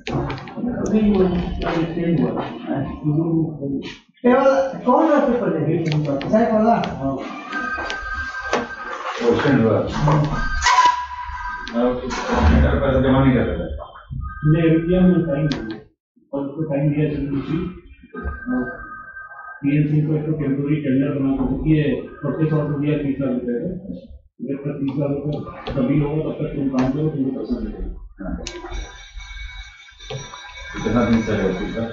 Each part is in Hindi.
कौन सा पेपर है सर वाला क्वेश्चन हुआ मेरा पैसा जमा नहीं कर रहा नहीं रुपया में टाइम और उसको टाइम दिया जरूरी पीएनसी को एक टेम्पोररी टेंडर बना के ये 25,000 रुपया 30 लाख रुपए है जब तक 30 लाख रुपए कभी होगा तब तक तुम काम करो तुम पैसा मिलेगा कितना दिन चलेगा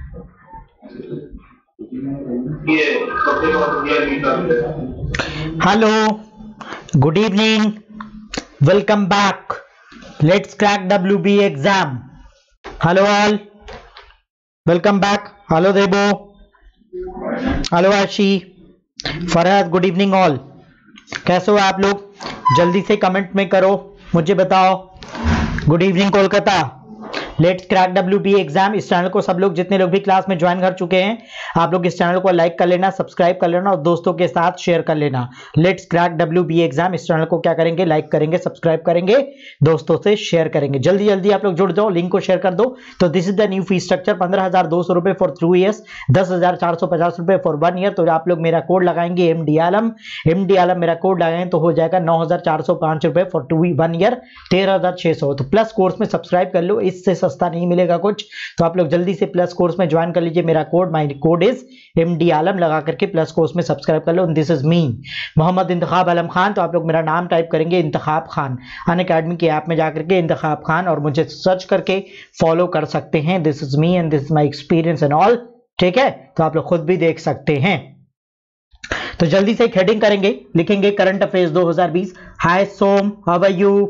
ये 25,000 रुपया 30 लाख रुपए Hello, good evening, welcome back. Let's crack WB exam. Hello all, welcome back. Hello Debo, hello Ashi, Farhad, good evening all. कैसे हो आप लोग? जल्दी से कमेंट में करो, मुझे बताओ। Good evening Kolkata. Let's crack WB exam. इस चैनल को सब लोग जितने लोग भी क्लास में ज्वाइन कर चुके हैं, आप लोग इस चैनल को लाइक कर लेना, सब्सक्राइब कर लेना और दोस्तों के साथ शेयर कर लेना। Let's crack WB exam. इस चैनल को क्या करेंगे? लाइक करेंगे, सब्सक्राइब करेंगे, दोस्तों से शेयर करेंगे। जल्दी जल्दी आप लोग जुड़ जाओ, लिंक को शेयर कर दो। तो this is the new fee structure, 15,200 रुपए फॉर 2 ईयर्स, 10,450 रुपए फॉर 1 ईयर। तो आप लोग मेरा कोड लगाएंगे MD आलम मेरा कोड लगाएंगे तो हो जाएगा 9,405 रुपए फॉर 1 ईयर, 13,600। तो प्लस कोर्स में सब्सक्राइब कर लो, इससे सस्ता नहीं मिलेगा कुछ। तो आप लोग जल्दी से प्लस कोर्स में ज्वाइन कर लीजिए। मेरा code, my code is MD Alam लगा करके प्लस कोर्स में सब्सक्राइब कर लो। This is me Mohammad Intekhab Alam Khan. तो आप लोग मेरा नाम टाइप करेंगे इंतखाब खान, अनअकैडमी की ऐप में जाकर के इंतखाब खान, और मुझे सर्च करके फॉलो कर सकते हैं। This is me and this is my experience and all. ठीक है, तो आप लोग खुद भी देख सकते हैं। तो जल्दी से एक हेडिंग करेंगे, लिखेंगे current affairs 2020। Hi Som, how are you?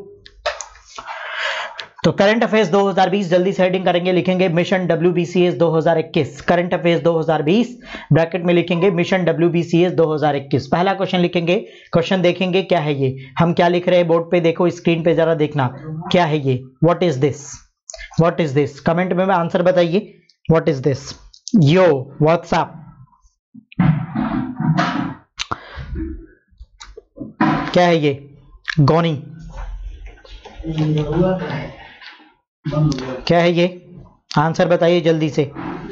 तो करंट अफेयर्स 2020 जल्दी से हेडिंग करेंगे, लिखेंगे mission WBCS 2021। Current affairs 2020 bracket में लिखेंगे मिशन WBCS 2021। पहला क्वेश्चन लिखेंगे, क्वेश्चन देखेंगे क्या है ये, हम क्या लिख रहे हैं बोर्ड पे, देखो स्क्रीन पे जरा देखना क्या है ये। What is this? What is this? Comment में आंसर बताइए। What is this? Yo WhatsApp, क्या है ये? गॉनी, क्या है ये? आंसर बताइए जल्दी से।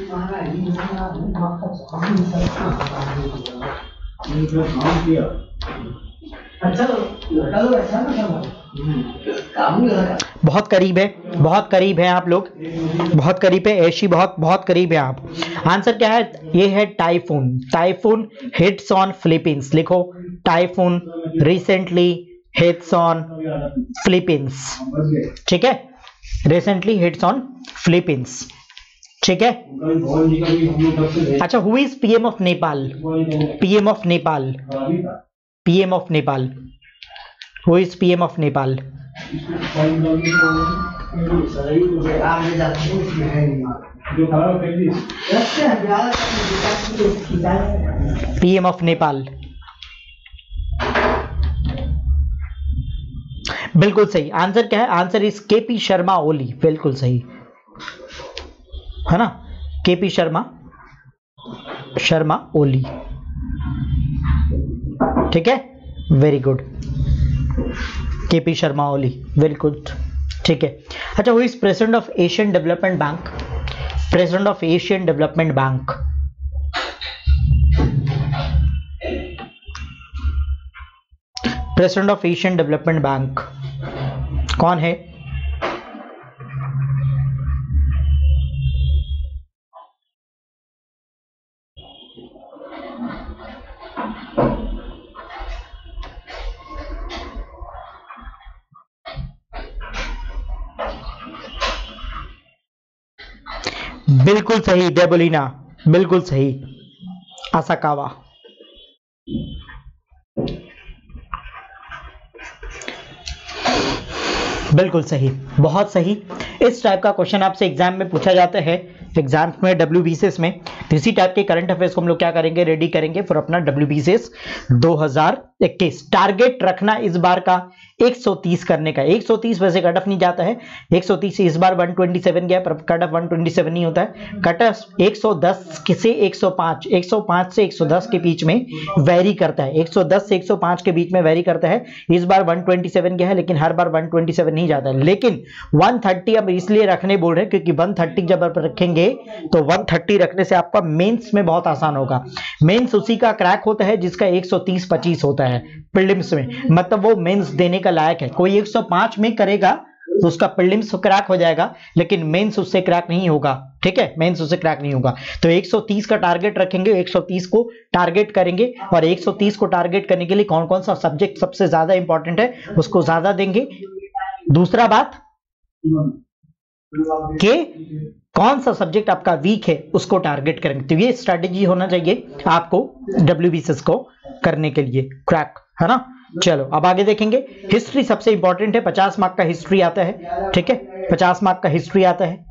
बहुत करीब है, बहुत करीब है आप लोग, बहुत करीब है। ऐशी बहुत करीब है आप। आंसर क्या है? ये है typhoon. Typhoon hits on Philippines. लिखो, typhoon recently hits on Philippines. ठीक है, रिसेंटली हिट्स ऑन फिलीपींस। ठीक है। अच्छा, who is PM of Nepal? PM of Nepal, PM of Nepal, who is PM of Nepal? PM of Nepal. बिल्कुल सही। आंसर क्या है? Answer is KP Sharma Oli. बिल्कुल सही है ना, KP शर्मा ओली। ठीक है, very good, KP Sharma Oli, very good. ठीक है। अच्छा, who is president of Asian development bank? President of Asian development bank, president of Asian development bank कौन है? बिल्कुल सही डेबोलिना, बिल्कुल सही, असाकावा। बिल्कुल सही, बहुत सही। इस टाइप का क्वेश्चन आपसे एग्जाम में पूछा जाता है, एग्जाम में WBCS में। इसी टाइप के करंट अफेयर्स को हम लोग क्या करेंगे? रेडी करेंगे फॉर अपना WBCS 2021। टारगेट रखना इस बार का 130 करने का। 130 वैसे कट ऑफ नहीं जाता है, 130 इस बार 127 गया पर कट ऑफ 127 नहीं होता है। कट ऑफ 110 से 105, 105 से 110 के बीच में वेरी करता है, 110 से 105 के बीच में वेरी करता है। इस बार 127 गया है लेकिन हर बार 127 नहीं जाता है, लेकिन 130 अब इसलिए रखने बोल रहे हैं क्योंकि 130 जब आप रखेंगे तो 130 रखने से आपका मेंस में बहुत आसान होगा। मेंस उसी का क्रैक होता है जिसका 130-25 होता है प्रीलिम्स में, मतलब वो मेंस देने का लायक है। कोई 105 में करेगा तो उसका प्रीलिम्स क्रैक हो जाएगा लेकिन मेंस उससे क्रैक नहीं होगा, ठीक है, मेंस उससे क्रैक नहीं होगा। तो 130 का टारगेट रखेंगे, 130 को टारगेट करेंगे और 130 को टारगेट करने के लिए कौन कौन सा सब्जेक्ट सबसे ज्यादा इंपॉर्टेंट है उसको ज्यादा देंगे। दूसरा बात कि कौन सा सब्जेक्ट आपका वीक है उसको टारगेट करेंगे। तो ये स्ट्रेटेजी होना चाहिए आपको WBCS को करने के लिए, क्रैक, है ना। चलो अब आगे देखेंगे। हिस्ट्री सबसे इंपॉर्टेंट है, 50 मार्क का हिस्ट्री आता है, ठीक है, 50 मार्क का हिस्ट्री आता है।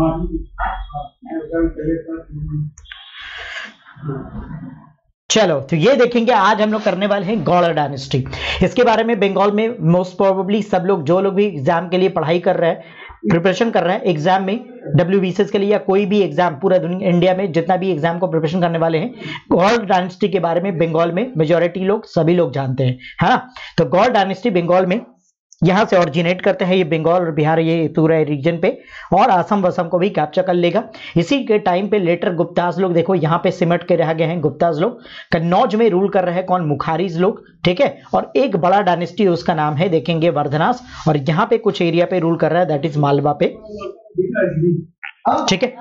चलो तो ये देखेंगे, आज हम लोग करने वाले हैं गौड़ डायनेस्टी। इसके बारे में बंगाल में मोस्ट प्रोबेबली सब लोग, जो लोग भी एग्जाम के लिए पढ़ाई कर रहे हैं, प्रिपरेशन कर रहे हैं एग्जाम में WBCS के लिए या कोई भी एग्जाम, पूरा दुनिया इंडिया में जितना भी एग्जाम को प्रिपरेशन करने वाले हैं, गौड़ डायनेस्टी के बारे में बंगाल में मेजॉरिटी लोग, सभी लोग जानते हैं, है ना। तो गौड़ डायनेस्टी बंगाल में यहां से ऑरिजिनेट करते हैं, ये बंगाल और बिहार ये पूरा रीजन पे, और असम वसम को भी कैप्चर कर लेगा। इसी के टाइम पे लेटर गुप्ताज लोग देखो यहाँ पे सिमट के रह गए हैं। गुप्ताज लोग कन्नौज में रूल कर रहे हैं, कौन, मुखारीज लोग, ठीक है। और एक बड़ा डायनेस्टी उसका नाम है देखेंगे वर्धनास, और यहाँ पे कुछ एरिया पे रूल कर रहा है, दैट इज मालवा पे, ठीक है,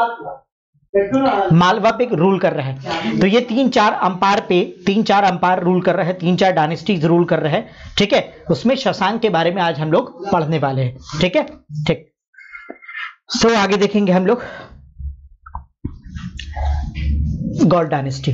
मालवा पे रूल कर रहे हैं। तो ये 3-4 अंपायर पे 3-4 अंपायर रूल कर रहे हैं, 3-4 डायनेस्टीज रूल कर रहे हैं, ठीक है। उसमें शशांक के बारे में आज हम लोग पढ़ने वाले हैं, ठीक है, ठीक। सो आगे देखेंगे हम लोग Gaur dynasty.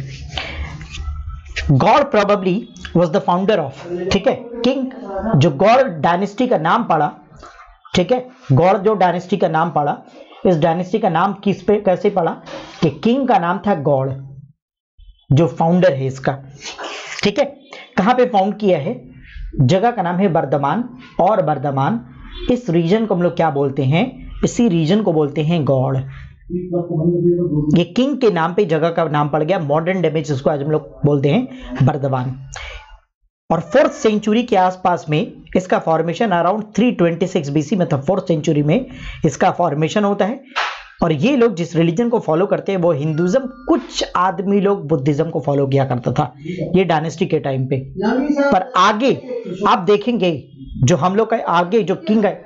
Gaur probably was the founder of, ठीक है, किंग। जो गौड़ डायनेस्टी का नाम पड़ा, ठीक है, गौड़ जो डायनेस्टी का नाम पड़ा, इस डायनेस्टी का नाम किस पे कैसे पड़ा कि किंग का नाम था गौड़, जो फाउंडर है इसका, ठीक है। कहां पे फाउंड किया है, जगह का नाम है बर्धमान, और बर्धमान इस रीजन को हम लोग क्या बोलते हैं, इसी रीजन को बोलते हैं गौड़। ये किंग के नाम पे जगह का नाम पड़ गया, मॉडर्न डे में जिसको आज हम लोग बोलते हैं बर्धमान। और 4th सेंचुरी के आसपास में इसका फॉर्मेशन अराउंड 326 BC, मतलब 4th सेंचुरी में इसका फॉर्मेशन होता है। और ये लोग जिस रिलीजन को फॉलो करते हैं वो हिंदुइज्म, कुछ आदमी लोग बुद्धिज्म को फॉलो किया करता था ये डायनेस्टी के टाइम पे। पर आगे आप देखेंगे जो हम लोग का आगे जो किंग है,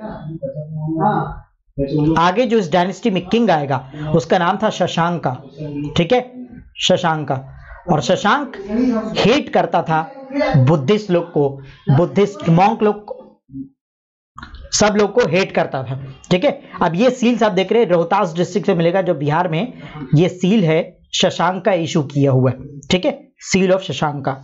आगे जो इस डायनेस्टी में किंग आएगा उसका नाम था शशांक का, ठीक है, शशांक का। और शशांक हेट करता था बुद्धिस्ट लोग को, बुद्धिस्ट मॉन्क लोग को, सब लोग को हेट करता था, ठीक है। अब ये सील्स आप देख रहे हैं रोहतास डिस्ट्रिक्ट से मिलेगा, जो बिहार में, ये सील है शशांक का इशू किया हुआ है, ठीक है, सील ऑफ शशांक का।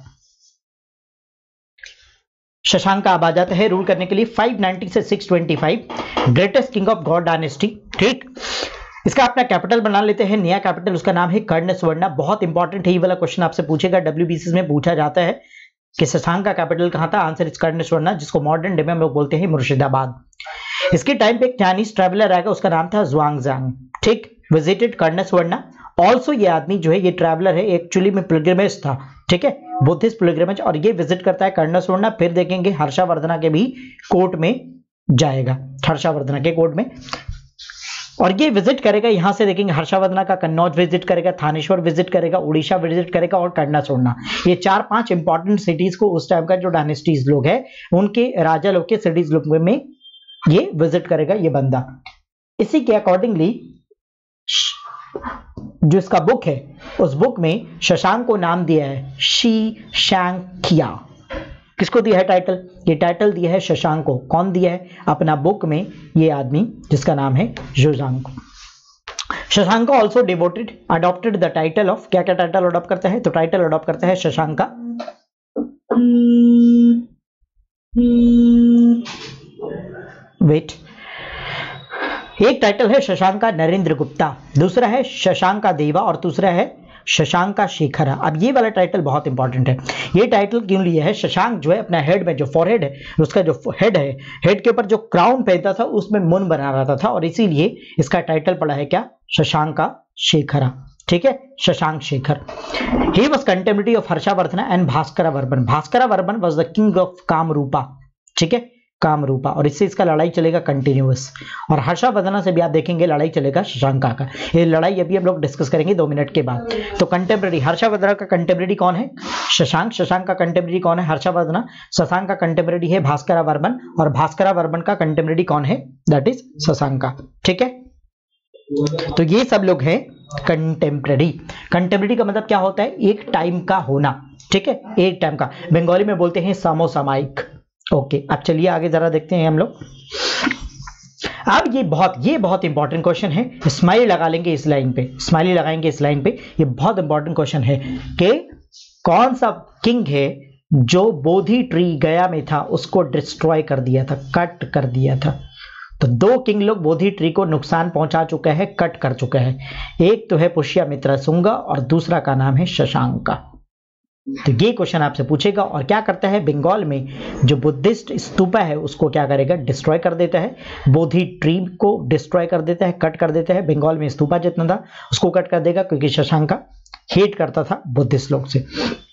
शशांक का अब आ जाता है रूल करने के लिए 590 से 625, greatest king of Gaur dynasty, ठीक। इसका अपना कैपिटल बना लेते हैं, नया कैपिटल, उसका नाम है कर्ण सुवर्णा। बहुत इंपॉर्टेंट है, ये वाला क्वेश्चन आपसे पूछेगा, WBCS में पूछा जाता है कि शशांक का कैपिटल कहां था, आंसर इज कर्ण सुवर्णा, जिसको मॉडर्न डे में हम लोग बोलते हैं मुर्शिदाबाद। इसके टाइम पे एक चाइनीज ट्रैवलर आएगा, उसका नाम था ज़ुआंगज़ांग, ठीक, विजिटेड कर्ण सुवर्णा। ऑल्सो ये आदमी जो है, ये ट्रैवलर है, एक्चुअली में पिलग्रिमेज था, ठीक है, बुद्धिस्ट पिलग्रिमेज, और ये विजिट करता है कर्ण सुवर्णा। फिर देखेंगे हर्षवर्धना के भी कोर्ट में जाएगा, हर्षवर्धना के कोर्ट में, और ये विजिट करेगा। यहां से देखेंगे हर्षवर्धना का कन्नौज विजिट करेगा, थानेश्वर विजिट करेगा, उड़ीसा विजिट करेगा और कर्ण सुवर्णा। ये 4-5 इंपॉर्टेंट सिटीज को उस टाइम का जो डायनेस्टीज लोग है उनके राजा लोग के सिटीज लोग में ये विजिट करेगा ये बंदा। इसी के अकॉर्डिंगली जो इसका बुक है, उस बुक में शशांक को नाम दिया है शी-शैंग-किया। किसको दिया है टाइटल, ये टाइटल दिया है शशांक को। कौन दिया है, अपना बुक में ये आदमी जिसका नाम है Xuanzang. Shashank also devoted adopted the title of, क्या क्या टाइटल अडॉप्ट करता है, तो टाइटल अडॉप्ट करता है शशांक का वेट, एक टाइटल है शशांक का नरेंद्र गुप्ता, दूसरा है शशांक का देवा, और दूसरा है शशांका शेखर। अब ये वाला टाइटल बहुत इंपॉर्टेंट है। ये टाइटल क्यों लिया है? शशांक जो है अपना हेड में जो फॉरहेड है, उसका जो हेड है, हेड के ऊपर जो क्राउन पहनता था उसमें मुन बना रहता था, और इसीलिए इसका टाइटल पड़ा है क्या? शशांका शेखर। ठीक है, Shashank Shekhar. He was contemporary of Harshavardhan and Bhaskar Varman. Bhaskar Varman was the king of Kamarupa. ठीक है, कामरूपा, और इससे इसका लड़ाई चलेगा कंटिन्यूअस। और हर्षवर्धन से भी आप देखेंगे लड़ाई चलेगा शशांका का। ये लड़ाई अभी हम लोग डिस्कस करेंगे 2 मिनट के बाद। तो कंटेम्परेरी, हर्षवर्धन का कंटेम्परेरी कौन है? शशांक। शशांक का कंटेम्परेरी कौन है? हर्षवर्धन। शशांक का कंटेम्परेरी है भास्कर वर्मन, और भास्कर वर्मन का कंटेम्परेरी कौन है? That is Shashanka. ठीक है, तो ये सब लोग हैं कंटेम्परेरी। कंटेम्परेरी का मतलब क्या होता है? एक टाइम का होना। ठीक है, एक टाइम का, बंगाली में बोलते हैं समसामयिक। ओके, अब चलिए आगे जरा देखते हैं हम लोग। अब ये बहुत इंपॉर्टेंट क्वेश्चन है। स्माइली लगा लेंगे इस लाइन पे, स्माइली लगाएंगे इस लाइन पे। ये बहुत इंपॉर्टेंट क्वेश्चन है कि कौन सा किंग है जो बोधि ट्री गया में था उसको डिस्ट्रॉय कर दिया था, कट कर दिया था। तो 2 किंग लोग बोधि ट्री को नुकसान पहुंचा चुके हैं, कट कर चुके हैं। एक तो है पुष्यमित्र शुंग और दूसरा का नाम है शशांका। तो ये क्वेश्चन आपसे पूछेगा। और क्या करता है? बंगाल में जो बुद्धिस्ट स्तूपा है उसको क्या करेगा? डिस्ट्रॉय कर देता है। बोधि ट्री को डिस्ट्रॉय कर देता है, कट कर देता है। बंगाल में स्तूपा जितना था उसको कट कर देगा, क्योंकि शशांका हेट करता था बुद्धिस्ट लोग से।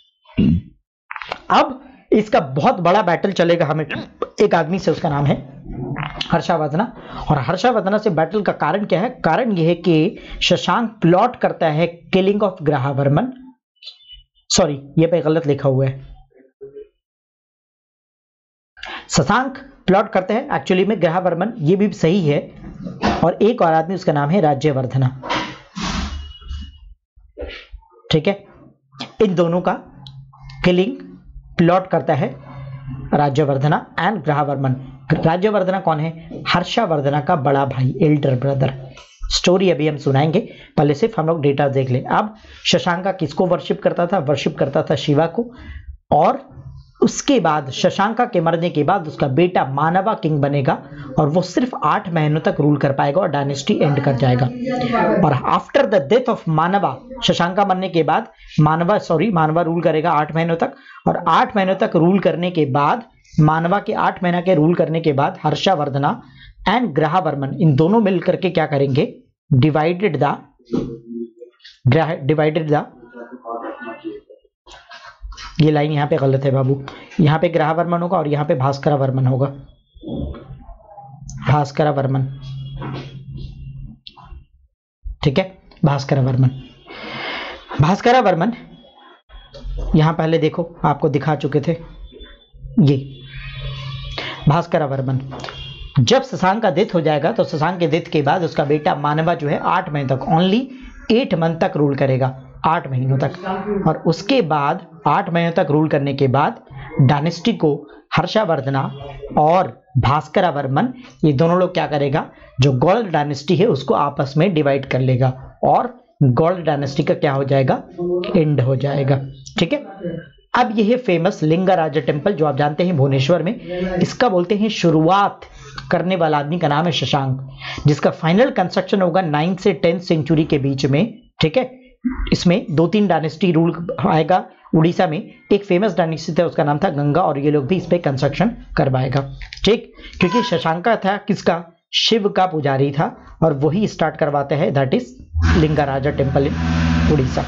अब इसका बहुत बड़ा बैटल चलेगा हमें एक आदमी से, उसका नाम है हर्षवर्धन। और हर्षवर्धन से बैटल का कारण क्या है? कारण यह है कि शशांक प्लॉट करता है किलिंग ऑफ ग्रहवर्मन। सॉरी, ये पे गलत लिखा हुआ है। शशांक प्लॉट करते हैं एक्चुअली में ग्रहवर्मन, ये भी सही है। और एक और आदमी, उसका नाम है राज्यवर्धन। ठीक है, इन दोनों का किलिंग प्लॉट करता है राज्यवर्धन एंड ग्रहवर्मन। राज्यवर्धन कौन है? हर्षवर्धन का बड़ा भाई, एल्डर ब्रदर। स्टोरी अभी हम सुनाएंगे, पहले सिर्फ हम लोग डेटा देख ले। अब शशांका किसको वर्शिप करता था? वर्शिप करता था शिवा को। और उसके बाद शशांका के मरने के बाद उसका बेटा मानवा किंग बनेगा, और वो सिर्फ 8 महीनों तक रूल कर पाएगा और डायनेस्टी एंड कर जाएगा। और आफ्टर द डेथ ऑफ मानवा, शशांका मरने के बाद मानवा रूल करेगा 8 महीनों तक। और 8 महीनों तक रूल करने के बाद, मानवा के 8 महीना के रूल करने के बाद, हर्षवर्धन एंड ग्रहवर्मन इन दोनों मिलकर के क्या करेंगे? डिवाइडेड द ये लाइन यहां पे गलत है बाबू, यहां पे ग्रहवर्मन होगा और यहां पे भास्कर वर्मन होगा। भास्कर वर्मन, ठीक है, भास्कर वर्मन यहां पहले देखो आपको दिखा चुके थे। ये भास्कर वर्मन, जब शशांक का डेथ हो जाएगा तो शशांक के डेथ के बाद उसका बेटा मानवा जो है 8 महीने तक, ओनली 8 मंथ तक रूल करेगा, 8 महीनों तक। और उसके बाद 8 महीनों तक रूल करने के बाद डायनेस्टी को हर्षवर्धन और भास्कर वर्मन ये दोनों लोग क्या करेगा? जो गौड़ डायनेस्टी है उसको आपस में डिवाइड कर लेगा और गौड़ डायनेस्टी का क्या हो जाएगा? एंड हो जाएगा। ठीक है, अब यह है फेमस लिंगराजा टेम्पल जो आप जानते हैं भुवनेश्वर में। इसका बोलते हैं शुरुआत करने वाला आदमी का नाम है शशांक, जिसका फाइनल कंस्ट्रक्शन होगा 9th से 10th सेंचुरी के बीच में। ठीक है, इसमें 2-3 डायनेस्टी रूल आएगा। उड़ीसा में एक फेमस डायनेस्टी था, उसका नाम था गंगा, और ये लोग भी इस पे कंस्ट्रक्शन करवाएगा। ठीक, क्योंकि शशांका था किसका? शिव का पुजारी था, और वही स्टार्ट करवाते हैं, that is Lingaraja temple in Orissa.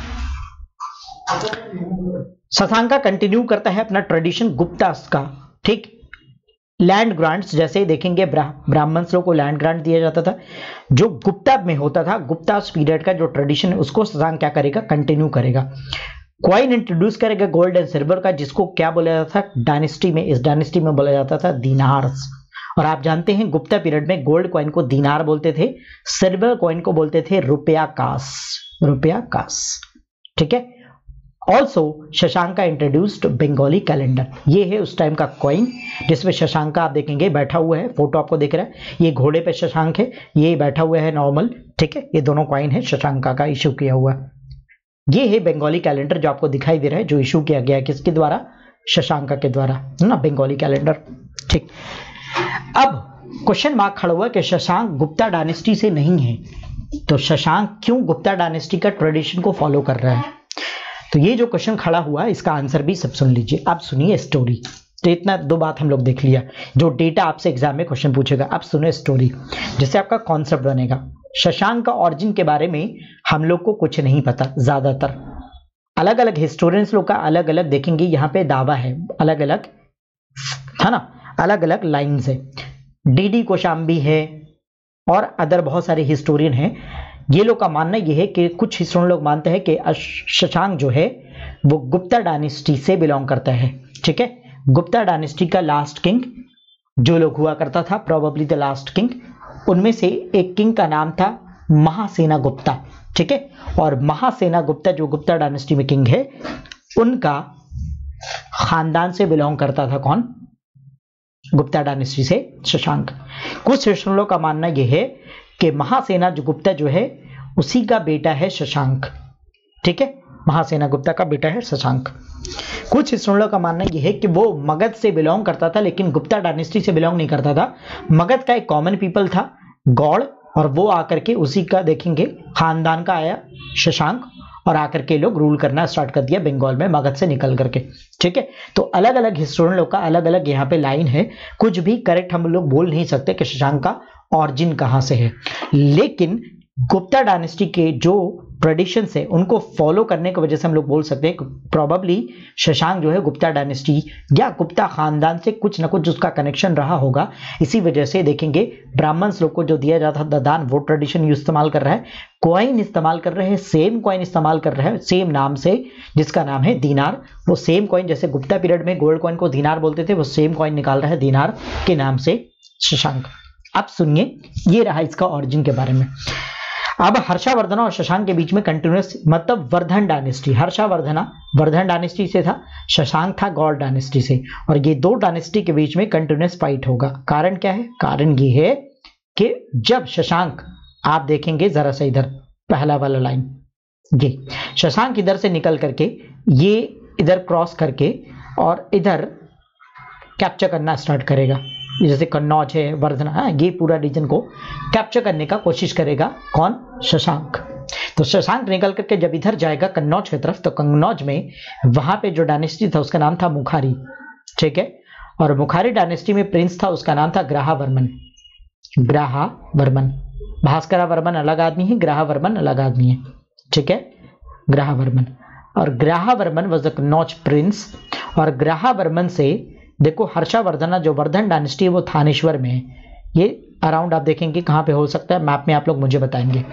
Shashanka continue करता है अपना ट्रेडिशन गुप्तास का। ठीक, लैंड ग्रांट्स जैसे देखेंगे ब्राह्मण लोगों को लैंड ग्रांट दिया जाता था, जो गुप्ता में होता था, गुप्तास पीरियड का जो ट्रेडिशन है उसको शशांक क्या करेगा? कंटिन्यू करेगा। कॉइन इंट्रोड्यूस करेगा गोल्ड एंड सिल्वर का, जिसको क्या बोला जाता था डायनेस्टी में? इस डायनेस्टी में बोला जाता था दिनार्स। और आप जानते हैं गुप्ता पीरियड में गोल्ड कॉइन को दिनार बोलते थे, सिल्वर कॉइन को बोलते थे रुपया कास। ठीक है, also Shashanka introduced Bengali calendar. ये है उस टाइम का कॉइन जिसमें शशांका आप देखेंगे बैठा हुआ है, फोटो आपको दिख रहा है, ये घोड़े पे शशांक है, ये बैठा हुआ है नॉर्मल। ठीक है, ये दोनों कॉइन है शशांका का इशू किया हुआ। ये है बंगाली कैलेंडर जो आपको दिखाई दे रहा है, जो इशू किया गया है किसके द्वारा? शशांका के द्वारा, है ना, बंगाली कैलेंडर। ठीक, अब क्वेश्चन मार्क खड़ा हुआ कि शशांक गुप्ता डायनेस्टी से नहीं है, तो शशांक क्यों गुप्ता डायनेस्टी का ट्रेडिशन को फॉलो कर रहा है? तो ये जो क्वेश्चन खड़ा हुआ इसका आंसर भी सब सुन लीजिए। आप सुनिए स्टोरी। तो इतना दो बात हम लोग देख लिया, जो डेटा आपसे एग्जाम में क्वेश्चन पूछेगा। आप सुने स्टोरी, जिससे आपका कॉन्सेप्ट बनेगा। शशांक का ऑरिजिन के बारे में हम लोग को कुछ नहीं पता। ज्यादातर अलग अलग हिस्टोरियंस लोग का अलग अलग देखेंगे, यहाँ पे दावा है अलग अलग, है ना, अलग अलग लाइन्स है। डीडी कोशाम्बी है और अदर बहुत सारे हिस्टोरियन हैं। ये लोग का मानना ये है कि कुछ हिस्टोरियन लोग मानते हैं कि शशांक जो है वो गुप्ता डायनेस्टी से बिलोंग करता है। ठीक है, गुप्ता डायनेस्टी का लास्ट किंग जो लोग हुआ करता था, प्रोबेबली द लास्ट किंग, उनमें से एक किंग का नाम था महासेना गुप्ता। ठीक है, और महासेना गुप्ता जो गुप्ता डायनेस्टी में किंग है, उनका खानदान से बिलोंग करता था। कौन? गुप्ता डायनेस्टी से शशांक। कुछ हिस्टोरियनों का मानना यह है कि महासेना जो गुप्ता जो है उसी का बेटा है शशांक। ठीक है, महासेना गुप्ता का बेटा है शशांक। कुछ हिस्टोरियनों का मानना यह है कि वो मगध से बिलोंग करता था, लेकिन गुप्ता डायनेस्टी से बिलोंग नहीं करता था। मगध का एक कॉमन पीपल था गौड़, और वो आकर के उसी का देखेंगे खानदान का आया शशांक, और आकर के लोग रूल करना स्टार्ट कर दिया बंगाल में मगध से निकल करके। ठीक है, तो अलग अलग हिस्टोरियन लोग का अलग अलग यहाँ पे लाइन है। कुछ भी करेक्ट हम लोग बोल नहीं सकते कि शशांक का ऑरिजिन कहाँ से है, लेकिन गुप्ता डायनेस्टी के जो ट्रेडिशंस है उनको फॉलो करने की वजह से हम लोग बोल सकते हैं कि प्रोबेबली शशांक जो है गुप्ता डायनेस्टी या गुप्ता खानदान से कुछ ना कुछ उसका कनेक्शन रहा होगा। इसी वजह से देखेंगे ब्राह्मण्स लोग को जो दिया जाता था दान, वो ट्रेडिशन इस्तेमाल कर रहा है। कॉइन इस्तेमाल कर रहे हैं, सेम कॉइन इस्तेमाल कर रहे हैं, सेम नाम से, जिसका नाम है दीनार। वो सेम कॉइन, जैसे गुप्ता पीरियड में गोल्ड कॉइन को दीनार बोलते थे, वो सेम कॉइन निकाल रहा है दीनार के नाम से शशांक। अब सुनिए, ये रहा इसका ऑरिजिन के बारे में। अब हर्षवर्धन और शशांक के बीच में कंटिन्यूस, मतलब वर्धन डायनेस्टी, हर्षवर्धन वर्धन डायनेस्टी से था, शशांक था गौड़ डायनेस्टी से, और ये दो डायनेस्टी के बीच में कंटिन्यूस फाइट होगा। कारण क्या है? कारण ये है कि जब शशांक, आप देखेंगे जरा सा इधर पहला वाला लाइन, ये शशांक इधर से निकल करके ये इधर क्रॉस करके और इधर कैप्चर करना स्टार्ट करेगा। जैसे कन्नौज है, वर्धना, ये पूरा रीजन को कैप्चर करने का कोशिश करेगा। कौन? शशांक। तो शशांक निकल करके जब इधर जाएगा कन्नौज की तरफ, तो कन्नौज में वहां पे जो डायनेस्टी था उसका नाम था मुखारी। ठीक है, और मुखारी डायनेस्टी में प्रिंस था, उसका नाम था ग्राहावर्मन। ग्राहावर्मन, भास्करावर्मन अलग आदमी है, ग्राहावर्मन अलग आदमी है। ठीक है, ग्राहावर्मन, और Grahavarman was the Kannauj prince. और ग्राहावर्मन से देखो हर्षवर्धन जो वर्धन डायनेस्टी है वो थानेश्वर में है। ये अराउंड आप देखेंगे कहां पे हो सकता है, मैप में आप लोग मुझे बताएंगे।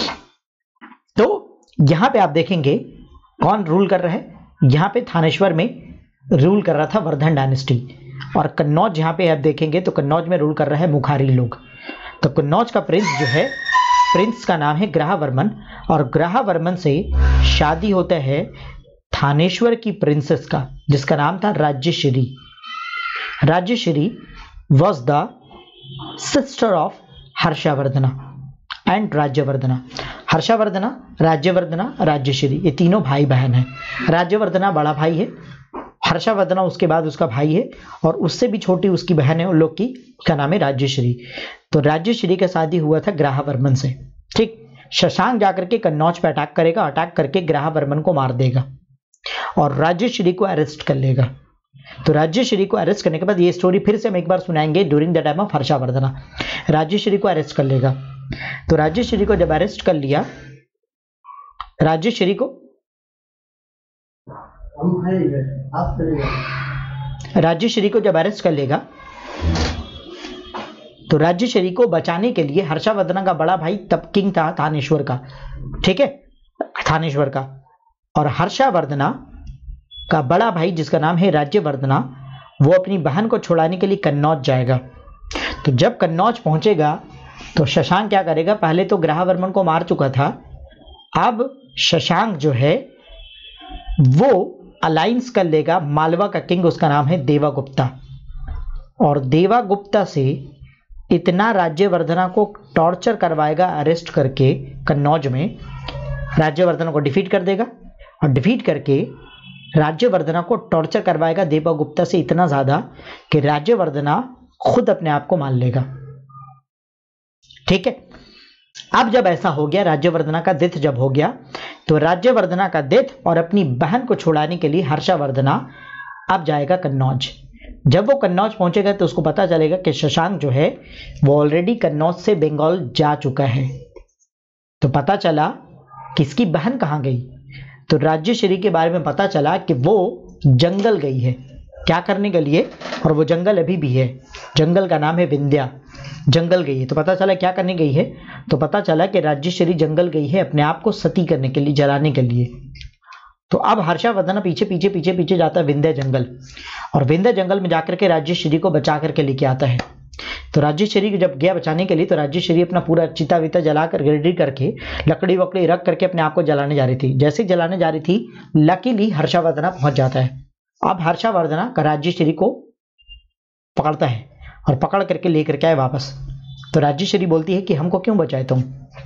तो यहां पे आप देखेंगे कौन रूल कर रहा है, यहां पे थानेश्वर में रूल कर रहा था वर्धन डायनेस्टी, और कन्नौज यहां पे आप देखेंगे तो कन्नौज में रूल कर रहा है मुखारी लोग। तो कन्नौज का प्रिंस जो है, प्रिंस का नाम है ग्राहावर्मन, और ग्राहावर्मन से शादी होता है थानेश्वर की प्रिंसेस का, जिसका नाम था Rajyashri. Rajyashri was the sister of Harshavardhana and Rajyavardhana. Harshavardhana, Rajyavardhana, Rajyashri, ये तीनों भाई बहन हैं। राज्यवर्धना बड़ा भाई है, हर्षवर्धना उसके बाद उसका भाई है, और उससे भी छोटी उसकी बहन है उन लोग की, का नाम है राज्यश्री। तो राज्यश्री का शादी हुआ था ग्राहावर्मन से। ठीक, शशांक जाकर के कन्नौज पे अटैक करेगा, अटैक करके ग्राहावर्मन को मार देगा और राज्यश्री को अरेस्ट कर लेगा। तो राज्यश्री को अरेस्ट करने के बाद, ये स्टोरी फिर से हम एक बार सुनाएंगे during the time of Harshavardhana. Rajyashri को अरेस्ट कर लेगा। तो राज्यश्री को जब अरेस्ट कर लिया, राज्यश्री को जब अरेस्ट कर लेगा, तो राज्यश्री को बचाने के लिए हर्षवर्धन का बड़ा भाई तब किंग था थानेश्वर का। ठीक है, थानेश्वर का, और हर्षवर्धना का बड़ा भाई जिसका नाम है राज्यवर्धना, वो अपनी बहन को छुड़ाने के लिए कन्नौज जाएगा। तो जब कन्नौज पहुंचेगा तो शशांक क्या करेगा, पहले तो ग्राहावर्मन को मार चुका था, अब शशांक जो है वो अलायंस कर लेगा मालवा का किंग, उसका नाम है देवागुप्ता। और देवागुप्ता से इतना राज्यवर्धना को टॉर्चर करवाएगा अरेस्ट करके कन्नौज में, राज्यवर्धना को डिफीट कर देगा, और डिफीट करके राज्यवर्धना को टॉर्चर करवाएगा देवगुप्ता से इतना ज्यादा कि राज्यवर्धना खुद अपने आप को मान लेगा। ठीक है, अब जब ऐसा हो गया, राज्यवर्धना का डेथ जब हो गया, तो राज्यवर्धना का डेथ और अपनी बहन को छुड़ाने के लिए हर्षवर्धना अब जाएगा कन्नौज। जब वो कन्नौज पहुंचेगा तो उसको पता चलेगा कि शशांक जो है वो ऑलरेडी कन्नौज से बंगाल जा चुका है। तो पता चला कि इसकी बहन कहाँ गई, तो राज्यश्री के बारे में पता चला कि वो जंगल गई है। क्या करने के लिए? और वो जंगल अभी भी है, जंगल का नाम है विंध्या। जंगल गई है तो पता चला क्या करने गई है, तो पता चला कि राज्यश्री जंगल गई है अपने आप को सती करने के लिए, जलाने के लिए। तो अब हर्षवर्धन पीछे पीछे पीछे पीछे जाता है विंध्या जंगल, और विंध्या जंगल में जाकर के राज्यश्री को बचा करके लेके आता है। तो राज्यश्री जब गया बचाने के लिए, तो राज्यश्री अपना पूरा चिता विता जलाकर रेडी करके लकड़ी वकड़ी रख करके अपने आप को जलाने जा रही थी। जैसे जलाने जा रही थी, लकीली हर्षवर्धन पहुंच जाता है। अब हर्षवर्धन का राज्यश्री को पकड़ता है और पकड़ करके लेकर के आए वापस। तो राज्यश्री बोलती है कि हमको क्यों बचाए तुम?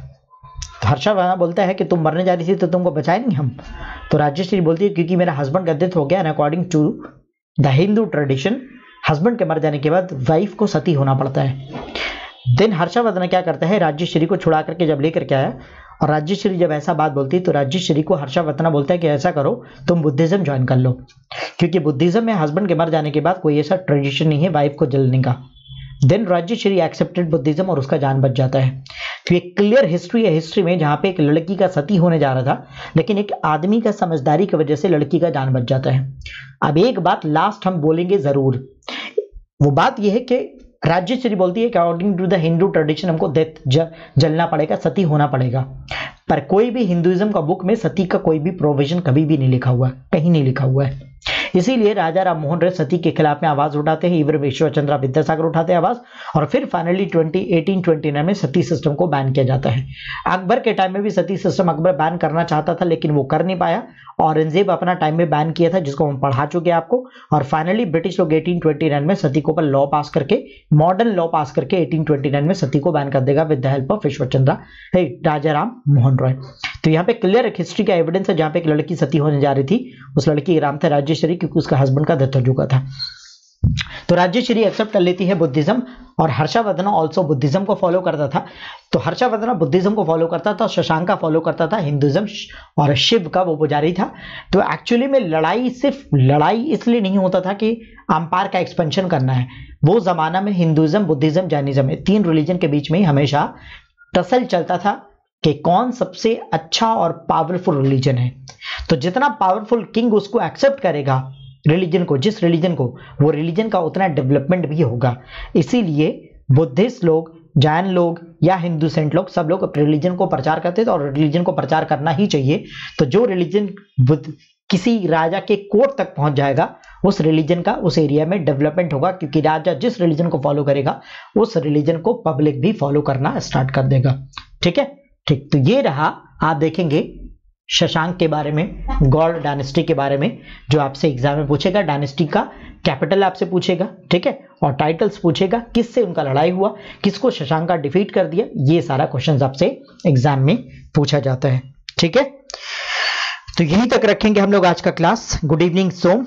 तो हर्षवर्धन बोलता है कि तुम मरने जा रही थी तो तुमको बचाए नहीं हम। तो राज्यश्री बोलती है क्योंकि मेरा हस्बैंड का डेथ हो गया and according to the Hindu tradition husband के मर जाने के बाद वाइफ को सती होना पड़ता है। देन हर्षवर्धन क्या करता है, राज्यश्री को छुड़ा करके जब लेकर के आया, और राज्यश्री जब ऐसा बात बोलती है तो राज्यश्री को हर्षवर्धन बोलता है कि ऐसा करो तुम बुद्धिज्म ज्वाइन कर लो, क्योंकि बुद्धिज्म में हस्बैंड के मर जाने के बाद कोई ऐसा ट्रेडिशन नहीं है वाइफ को जलने का। देन राज्यश्री एक्सेप्टेड बुद्धिज्म और उसका जान बच जाता है। तो ये क्लियर हिस्ट्री है, हिस्ट्री में जहां पे एक लड़की का सती होने जा रहा था, लेकिन एक आदमी का समझदारी की वजह से लड़की का जान बच जाता है। अब एक बात लास्ट हम बोलेंगे जरूर, वो बात यह है कि राज्यश्री बोलती है कि according to the Hindu tradition हमको डेथ जलना पड़ेगा, सती होना पड़ेगा, पर कोई भी हिंदुइज्म का बुक में सती का कोई भी प्रोविजन कभी भी नहीं लिखा हुआ, कहीं नहीं लिखा हुआ है। इसीलिए राजा राम मोहन राय सती के खिलाफ में आवाज उठाते हैं, इवन ईश्वरचंद्र विद्यासागर उठाते हैं आवाज, और फिर फाइनली 1829 में सती सिस्टम को बैन किया जाता है। अकबर के टाइम में भी सती सिस्टम अकबर बैन करना चाहता था, लेकिन वो कर नहीं पाया। औरंगजेब अपना टाइम में बैन किया था, जिसको हम पढ़ा चुके हैं आपको। और फाइनली ब्रिटिश लोग 1829 में सती के ऊपर लॉ पास करके, मॉडर्न लॉ पास करके 1829 में सती को बैन कर देगा with the help of Ishwarchandra Raja Ram Mohan Roy. तो यहाँ पे क्लियर एक हिस्ट्री का एविडेंस है, जहां पे एक लड़की सती होने जा रही थी, उस लड़की का नाम था राज्यश्री, क्योंकि उसका हस्बैंड का डेथ हो चुका था। तो राज्यश्री एक्सेप्ट कर लेती है बुद्धिज्म, और हर्षवर्धन ऑल्सो बुद्धिज्म को फॉलो करता था। तो हर्षवर्धन बुद्धिज्म को फॉलो करता था, शशांक का फॉलो करता था हिंदुइज्म, और शिव का वो पुजारी था। तो एक्चुअली में लड़ाई सिर्फ लड़ाई इसलिए नहीं होता था कि अंपायर का एक्सपेंशन करना है। वो जमाना में हिंदुइज्म, बुद्धिज्म, जैनिज्म, तीन रिलीजन के बीच में हमेशा टसल चलता था कि कौन सबसे अच्छा और पावरफुल रिलीजन है। तो जितना पावरफुल किंग उसको एक्सेप्ट करेगा रिलीजन को, जिस रिलीजन को, वो रिलीजन का उतना डेवलपमेंट भी होगा। इसीलिए बुद्धिस्ट लोग, जैन लोग या हिंदू सेंट लोग, सब लोग अपने रिलीजन को प्रचार करते थे, और रिलीजन को प्रचार करना ही चाहिए। तो जो रिलीजन किसी राजा के कोर्ट तक पहुंच जाएगा, उस रिलीजन का उस एरिया में डेवलपमेंट होगा, क्योंकि राजा जिस रिलीजन को फॉलो करेगा उस रिलीजन को पब्लिक भी फॉलो करना स्टार्ट कर देगा। ठीक है, ठीक। तो ये रहा, आप देखेंगे शशांक के बारे में, गौड़ डायनेस्टी के बारे में, जो आपसे एग्जाम में पूछेगा। डायनेस्टी का कैपिटल आपसे पूछेगा, ठीक है, और टाइटल्स पूछेगा, किससे उनका लड़ाई हुआ, किसको शशांक का डिफीट कर दिया, ये सारा क्वेश्चंस आपसे एग्जाम में पूछा जाता है। ठीक है, तो यहीं तक रखेंगे हम लोग आज का क्लास। गुड इवनिंग सोम।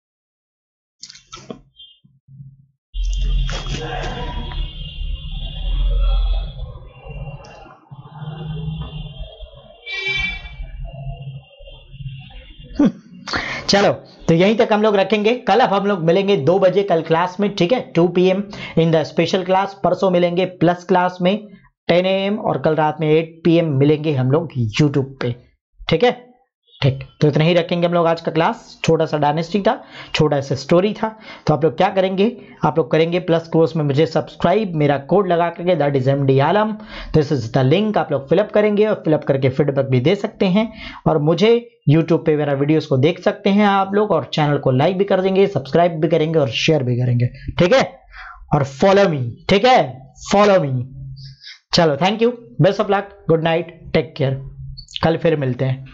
चलो, तो यहीं तक हम लोग रखेंगे। कल अब हम लोग मिलेंगे 2 बजे कल क्लास में, ठीक है, 2 PM in the special class. परसों मिलेंगे प्लस क्लास में 10 AM, और कल रात में 8 PM मिलेंगे हम लोग यूट्यूब पे। ठीक है, ठीक। तो इतना ही रखेंगे हम लोग आज का क्लास। छोटा सा डायनेस्टी था, छोटा सा स्टोरी था। तो आप लोग क्या करेंगे, आप लोग करेंगे प्लस कोर्स में मुझे सब्सक्राइब, मेरा कोड लगा करके, that is MD Alam. This is the link, आप लोग फिलअप करेंगे, और फिलअप करके फीडबैक भी दे सकते हैं, और मुझे यूट्यूब पे मेरा वीडियोस को देख सकते हैं आप लोग, और चैनल को लाइक भी कर देंगे, सब्सक्राइब भी करेंगे, और शेयर भी करेंगे। ठीक है, और फॉलो मी, ठीक है, फॉलो मी। चलो, thank you, best of luck, good night, take care. कल फिर मिलते हैं।